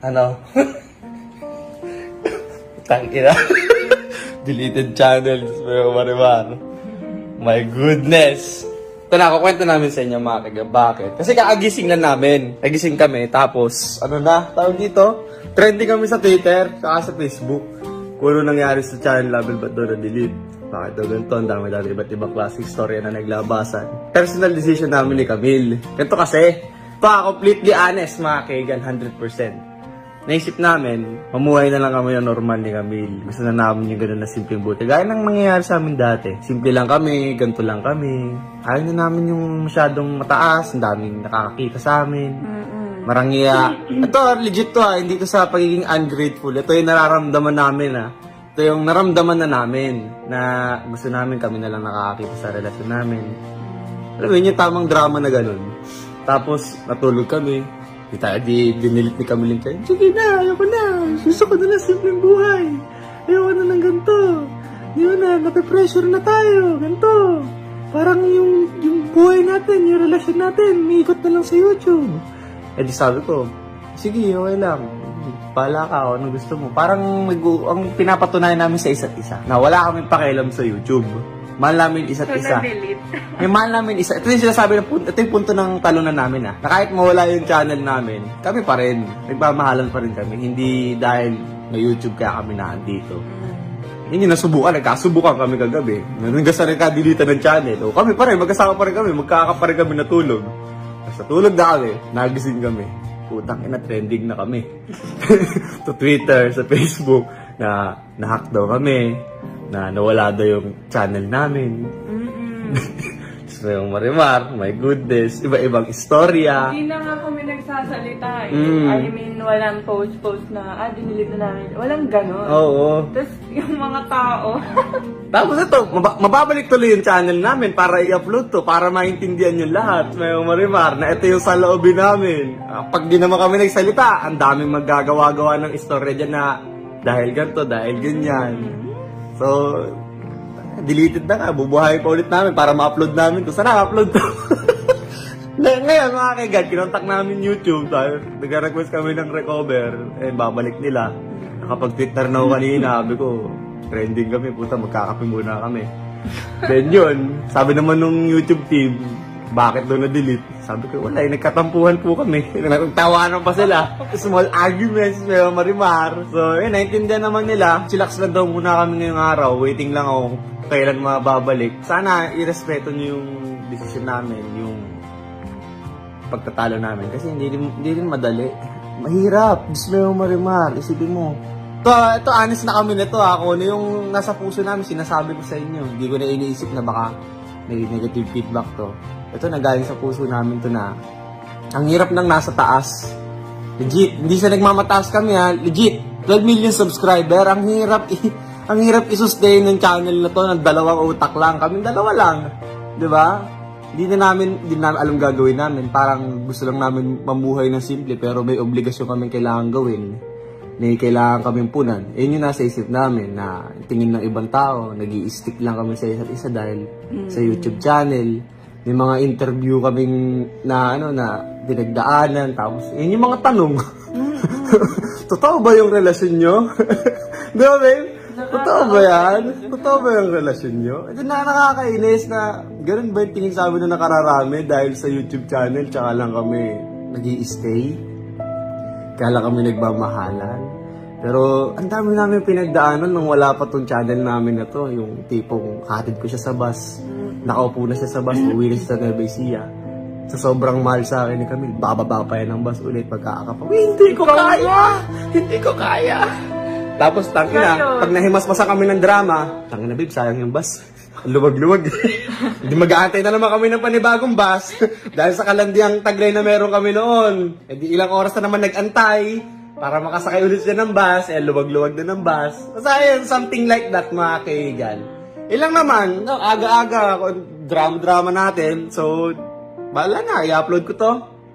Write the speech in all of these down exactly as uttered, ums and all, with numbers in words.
Ano? Tangina. Deleted channels, pero Marimar. My goodness. Ito na, kukwento namin sa inyo mga kaga. Bakit? Kasi kaagising na namin. Nagising kami, tapos, ano na, tawag dito? Trending kami sa Twitter, saka sa Facebook. Kung ano nangyari sa channel level, ba't doon na-delete? Bakit daw ganito? Ang dami-dami iba't ibang klaseng story na naglabasan. Personal decision namin ni Camille. Ganito kasi, pa completely honest mga kaigan, one hundred percent. Naisip namin, mamuhay na lang kami ng normal ni Camille. Gusto na namin yung gano'n na simpleng buti. Gaya nang nangyayari sa amin dati. Simple lang kami, ganito lang kami. Ayaw na namin yung masyadong mataas, ang daming nakakakita sa amin. Mm-mm. Marangya. Ito, legit to ha, hindi to sa pagiging ungrateful. Ito yung nararamdaman namin ha. Ito yung naramdaman na namin na gusto namin kami na lang nakakakita sa relasyon namin. Alam mo yun, yung tamang drama na gano'n. Tapos, natulog kami. Di tayo, di, dinilit ni Camille kayo. Sige na, ayoko na. Gusto ko na lang simpleng buhay. Ayoko na ng ganito. Di ba na, nape-pressure na tayo. Ganito. Parang yung, yung buhay natin, yung relasyon natin, miikot na lang sa YouTube. Eh di sabi ko, sige, okay lang. Pala ka, ano gusto mo. Parang mag, ang pinapatunayan namin sa isa't isa, na wala kaming pakialam sa YouTube. Mahal namin isa't so, isa. May mahal namin isa. Ito yung sinasabi ng punto, ito yung punto ng talunan namin ha. Na kahit mawala yung channel namin, kami pa rin. Nagmamahalan pa rin kami. Hindi dahil may YouTube kaya kami naandito. Hindi nasubukan, nagkasubukan kami kagabi. Nananggasan rin ka-delete ng channel. O kami pa rin, magkasama pa rin kami. Magkaka pa rin kami natulog. Sa tulog na kami, nagising kami. Putang ina, trending na kami. Sa Twitter, sa Facebook, na nahack daw kami. Na nawala daw yung channel namin. Mm-mm. So yung Marimar, my goodness, iba-ibang istorya. Hindi na nga kami nagsasalita eh. Mm. I mean, walang post-post na, ah, dinilit na namin. Walang ganon. Oo. Tapos yung mga tao. Tapos ito, mab mababalik tuloy yung channel namin para i-upload to, para maintindihan yung lahat, may Marimar, na ito yung saloobin namin. Pag di naman kami nagsalita, ang daming maggagawa-gawa ng istorya dyan na dahil ganito, dahil ganyan. So, deleted na nga. Bubuhay pa ulit namin para ma-upload namin to. Sana upload to. Ngayon, mga kaigan, kinontak namin YouTube. Nag-request kami ng recover. Eh, babalik nila. Nakapag-Twitter na ako kanina. Sabi ko, trending kami. Puta, magkakape muna kami. Then yun, sabi naman nung YouTube team, bakit doon na-delete? Sabi ko, wala, eh, nagkatampuhan po kami. Nagtawanan pa sila. Small arguments, may Marimar. So, yun, naintindihan naman nila. Chillax lang daw muna kami ngayong araw. Waiting lang ako kailan mababalik. Sana, irespeto niyo yung decision namin, yung pagtatalo namin. Kasi hindi rin, hindi rin madali. Mahirap. Gusto mo Marimar. Isipin mo. Ito, ito, honest na kami nito. Ako, ano yung nasa puso namin, sinasabi ko sa inyo. Hindi ko na iniisip na baka may negative feedback to. Ito, nagaling sa puso namin to na ang hirap nang nasa taas. Legit. Hindi sa nagmamataas kami ha. Legit. twelve million subscriber. Ang hirap i- ang hirap i-sustain ng channel na to ng dalawang utak lang. Kaming dalawa lang. Diba? Hindi na namin, hindi na namin alam gagawin namin. Parang gusto lang namin mamuhay ng simple pero may obligasyon kaming kailangan gawin. May kailangan kaming punan. Yun yung nasa isip namin na tingin ng ibang tao. Nag-i-stick lang kami sa isa't isa dahil mm. sa YouTube channel. May mga interview kaming na ano na dinagdaanan, tapos yun yung mga tanong. Totoo ba yung relasyon nyo? Di ba, babe? Totoo ba yan? Totoo ba yung relasyon nyo? Ito na nakakainis na ganun ba yung tingin sa amin na nakararami dahil sa YouTube channel, tsaka lang kami nag-i-stay. Kaya lang kami nagmamahalan. Pero ang dami namin pinagdaanan nung wala pa tong channel namin na to, yung tipong hatid ko siya sa bus. Nakaupo na siya sa bus, uwi na siya sa Nueva Ecija. Sa sobrang mahal sa akin ni Camille, bababa pa yan ng bus ulit pagkakapag. Hindi ko kaya! Hindi ko kaya! Tapos, tangin na, pag nahimasmasan kami ng drama, tangin na babe, sayang yung bus. Luwag-luwag. Hindi mag-aantay na naman kami ng panibagong bus. Dahil sa kalandiang taglay na meron kami noon. E di ilang oras na naman nag-antay para makasakay ulit siya ng bus. Eh, luwag-luwag na ng bus. So, ayun, something like that, mga kaigan. Ilang naman, no, aga-aga, drama-drama natin. So, bahala na, i-upload ko to.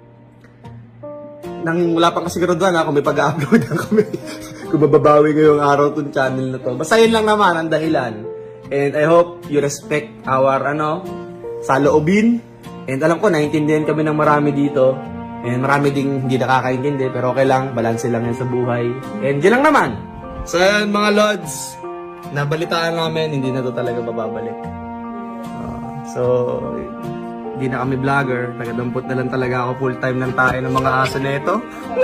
Nang wala pang kasiguraduhan na kung may pag-upload na kami. Kung bababawi ngayong araw tong channel na to. Basta yun lang naman ang dahilan. And I hope you respect our, ano, saloobin. And alam ko, naiintindihan kami ng marami dito. And marami ding hindi nakakaintindi, pero okay lang, balanse lang yan sa buhay. And yun lang naman. So yun, mga Lods, nabalitaan namin, hindi na to talaga bababalik. Uh, so, hindi na kami vlogger, tagadampot na lang talaga ako, full time lang tayo ng mga aso na ito.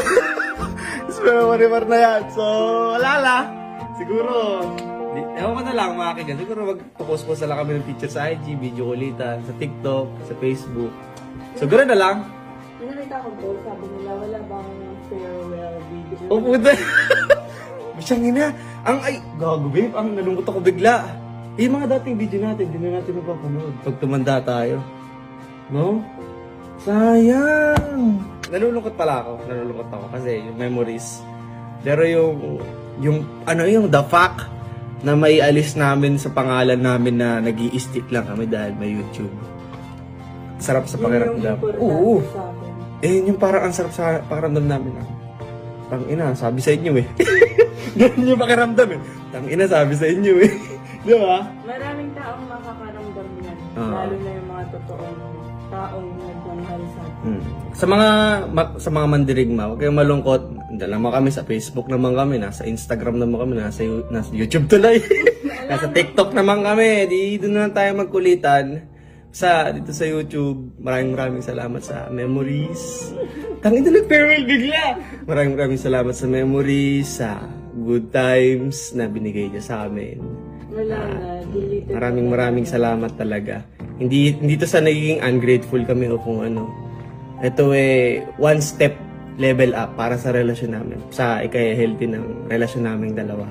So, marimar na yan. So, wala la. Siguro, di, ewan ko na lang mga kaigan, siguro mag-post-post na lang kami ng picture sa I G, video kulitan, sa TikTok, sa Facebook. So, ganoon na lang. Nakita ko po, sabi nila, wala bang farewell video? Oh, puta. Masyang ina. Ang ay, gago babe, ang nalungkot ako bigla. Eh, mga dating video natin, hindi na natin mapapanood. Pag tumanda tayo. No? Sayang. Nalulungkot pala ako. Nalulungkot ako kasi yung memories. Pero yung, yung, ano yung the fact na may alis namin sa pangalan namin na nag-i-stick lang kami dahil may YouTube. Sarap sa pakiramdam. Oo. Eh, yung parang ang sarap sa pakiramdam namin. Ah. Tang ina, sabi sa inyo eh. Ganun yung pakiramdam eh. Tang ina, sabi sa inyo eh. Di ba? Maraming taong makakaramdam yan. Uh, Lalo na yung mga totoong taong nagmamahal sa atin. Hmm. Sa mga ma, sa mga mandirigma, huwag kayong malungkot. Nandiyan naman kami sa Facebook naman kami, nasa Instagram naman kami, nasa, nasa YouTube tuloy. Nasa TikTok naman kami. Di doon na tayo magkulitan. Sa dito sa YouTube, maraming maraming salamat sa memories. Tangin na nag-farewell bigla. Maraming maraming salamat sa memories, sa good times na binigay niya sa amin. Wala Uh, na, deleted. maraming maraming salamat talaga. Hindi hindi to sa naging ungrateful kami o kung ano. Ito eh one step level up para sa relasyon namin. Sa ikaya-healthy ng relasyon naming dalawa.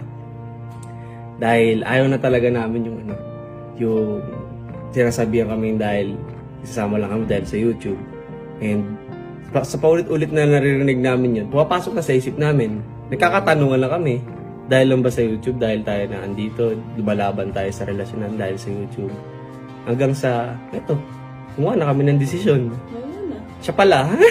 Dahil ayaw na talaga namin yung ano, yung sinasabihan kami dahil isasama lang kami dahil sa YouTube. And pa, sa paulit-ulit na naririnig namin yun, pumapasok na sa isip namin. Nagkakatanungan lang kami. Dahil lang ba sa YouTube? Dahil tayo na andito, lumalaban tayo sa relasyonan dahil sa YouTube. Hanggang sa, eto, kumuha na kami ng desisyon. Ayun na. Siya pala, ha?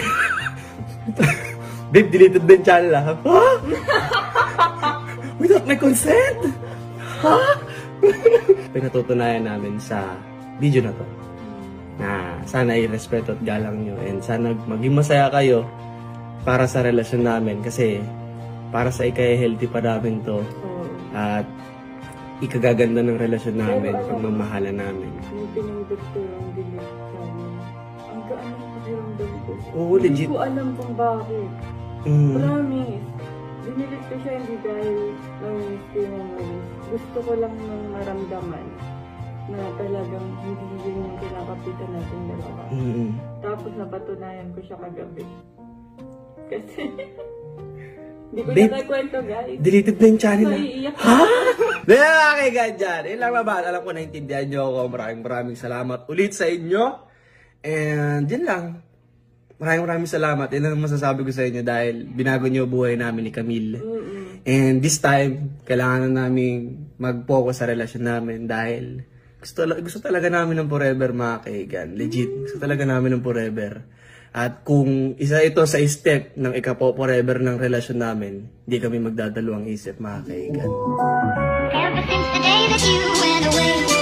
Babe, deleted din channel, ha? Ha? Without my consent? Ha? Pinatutunayan namin sa video na to na sana i-respeto at galang nyo and sana maging masaya kayo para sa relasyon namin kasi para sa ikaya-healthy pa namin to at ikagaganda ng relasyon namin, pagmamahalan namin. Yung pinindot ko yung delete channel. Ang gaan ang pakiramdam ko. Oo, legit. Hindi ko alam kung bakit. Mm. Promise. Dinilit ko siya hindi dahil namiss ko yung memories. Gusto ko lang nang maramdaman na talagang hindi yun yung kinakapitan natin dalawa. Mm. Tapos napatunayan ko siya kagabi. Kasi hindi ko Babe, na nagkwento guys. Deleted na yung channel, ha? Naiiyak. Ha? Dahil okay ka dyan. Yun lang naman. Alam ko naintindihan nyo ako. Maraming maraming salamat ulit sa inyo. And yun lang. Maraming maraming salamat. Yun lang masasabi ko sa inyo dahil binago nyo buhay namin ni Camille. Mm-mm. And this time, kailangan na namin mag-focus sa relasyon namin dahil gusto, gusto talaga namin ng forever, mga kaigan. Legit. Gusto talaga namin ng forever. At kung isa ito sa step ng ikapo forever ng relasyon namin, hindi kami magdadalawang isip, mga kaigan. Ever since the day that you went away.